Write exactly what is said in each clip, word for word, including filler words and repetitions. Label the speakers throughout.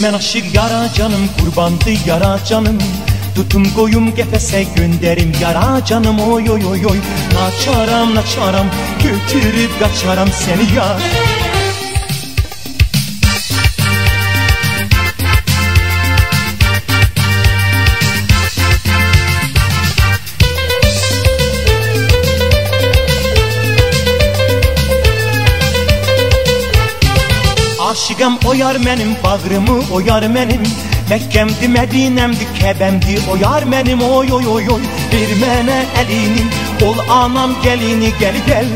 Speaker 1: Men aşık yara canım, kurbandı yara canım. Tutum koyum gefese gönderim yara canım, oy oy oy oy. Naçaram naçaram, götürüp kaçaram seni ya. Aşıqam oyar mənim, bağrımı oyar mənim. Məkkəmdi, Mədinəmdi, Kəbəmdi, oyar mənim, oy oy oy oy. Bir mənə əlini, ol anam gəlini, gəl gəl.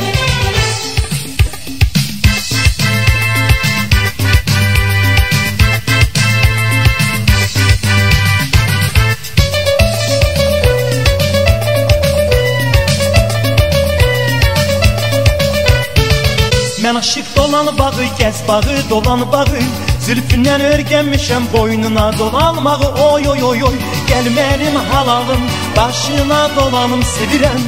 Speaker 1: Mən aşıq dolan bağı, gəz bağı, dolan bağı. Zülfündən örgənmişəm boynuna dolanmağı, oy oy oy oy. Gəl mənim halalım, başına dolanım sevirəm.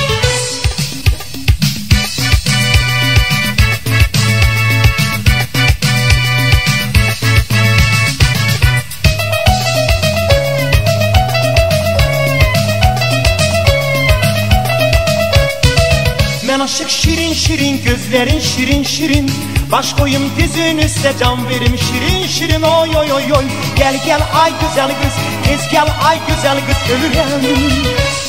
Speaker 1: Mən aşıq şirin şirin, gözlərin şirin şirin. Baş koyum dizin üstə can verim şirin şirin, oy oy oy oy. Gel gel ay güzel kız, tez gel ay güzel kız, ölürəm.